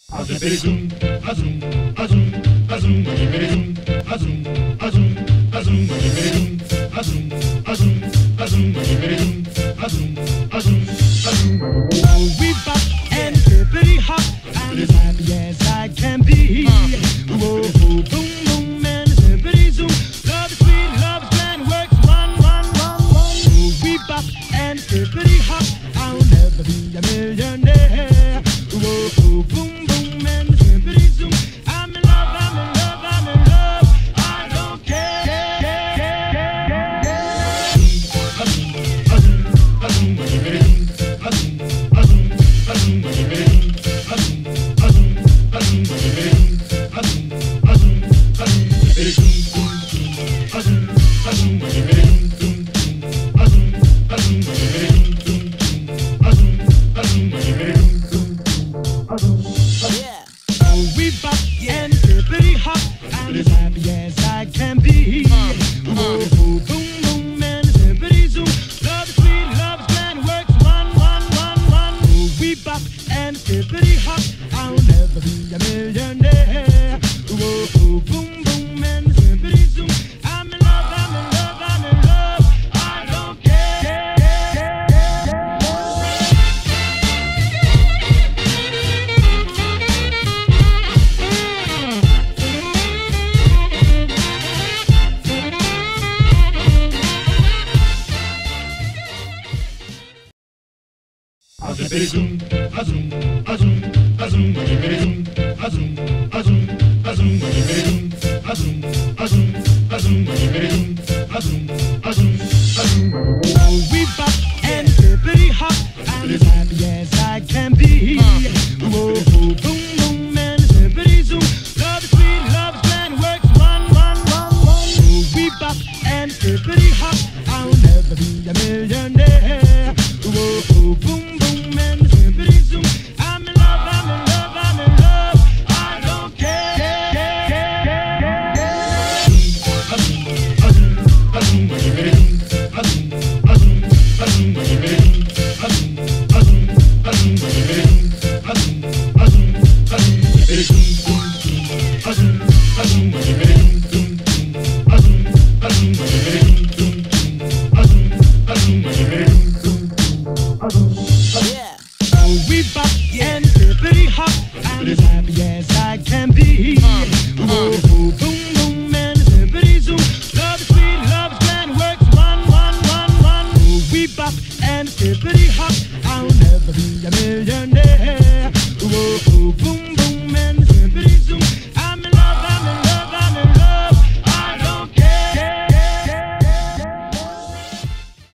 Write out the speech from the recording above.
We bop and hippity hop, I'm as happy as I can be. Whoa, boom, boom, and hippity zoom. Love is sweet, love is grand, works one. We bop and hippity hop, I'll never be a millionaire. Whoa, boom, boom, and hippity zoom. I'm in love, I'm in love, I'm in love. I don't care. We bop and hippity hop, I'm as happy as I can be. Whoa, boom, boom, and hippity zoom. Love is sweet, love is grand, works one. We bop and hippity hop, I'll never be a millionaire. Whoa, boom, boom, and hippity zoom. I'm in love, I'm in love, I'm in love. I don't care. We bop and hippity hop, I'm as happy as I can be. Whoa, boom, boom, and hippity zoom. Love is sweet, love is grand, works one. We bop and hippity hop, I'll never be a millionaire. Whoa, boom, boom, and hippity zoom. I'm in love, I'm in love, I'm in love. I don't care. We bop and hippity hop, I'm as happy as I can be.